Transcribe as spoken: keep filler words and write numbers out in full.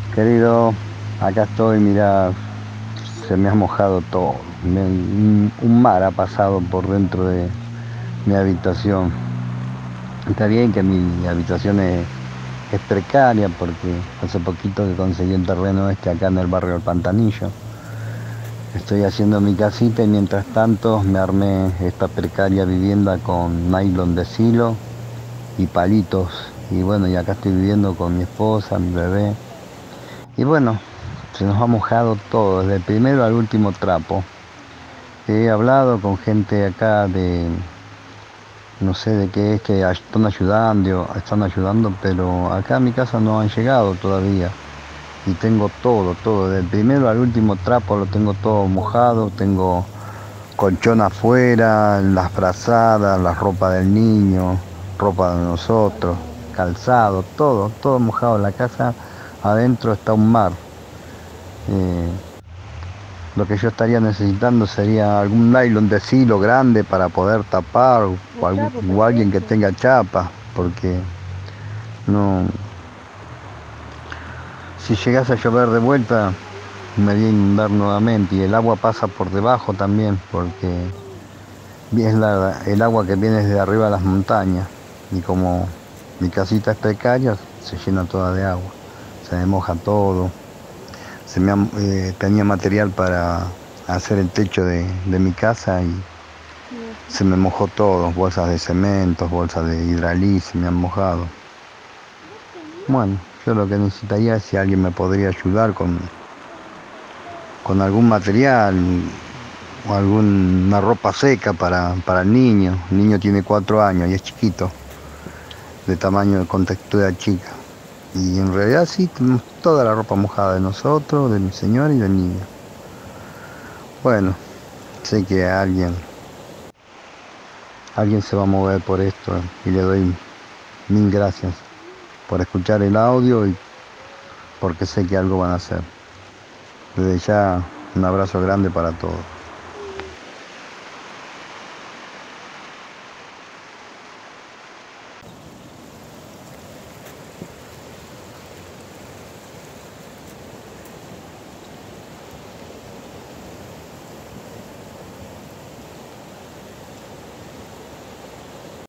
Querido, acá estoy, mira, se me ha mojado todo. Me- un, un mar ha pasado por dentro de mi habitación. Está bien que mi habitación es, es precaria porque hace poquito que conseguí el terreno este acá en el barrio del Pantanillo. Estoy haciendo mi casita y mientras tanto me armé esta precaria vivienda con nylon de silo y palitos. Y bueno, y acá estoy viviendo con mi esposa, mi bebé. Y bueno, se nos ha mojado todo, desde el primero al último trapo. He hablado con gente acá de, no sé de qué es, que ay- están ayudando, están ayudando, pero acá a mi casa no han llegado todavía. Y tengo todo, todo, del primero al último trapo lo tengo todo mojado, tengo colchón afuera, las frazadas, la ropa del niño, ropa de nosotros, calzado, todo, todo mojado. La casa adentro está un mar. Eh, Lo que yo estaría necesitando sería algún nylon de silo grande para poder tapar o, La algún- chapa, o alguien que perfecto. tenga chapa, porque no, si llegase a llover de vuelta me voy a inundar nuevamente y el agua pasa por debajo también, porque es la- el agua que viene desde arriba de las montañas y como mi casita es precaria, se llena toda de agua, se me moja todo. Se me ha- eh, tenía material para hacer el techo de, de mi casa y Ujú. se me mojó todo, bolsas de cemento, bolsas de hidralí, se me han mojado. Bueno, yo lo que necesitaría es si alguien me podría ayudar con, con algún material o alguna ropa seca para, para el niño. El niño tiene cuatro años y es chiquito, de tamaño con textura chica. Y en realidad sí, tenemos toda la ropa mojada de nosotros, de mi señora y del niño. Bueno, sé que alguien, alguien se va a mover por esto y le doy mil gracias por escuchar el audio y porque sé que algo van a hacer. Desde ya, un abrazo grande para todos.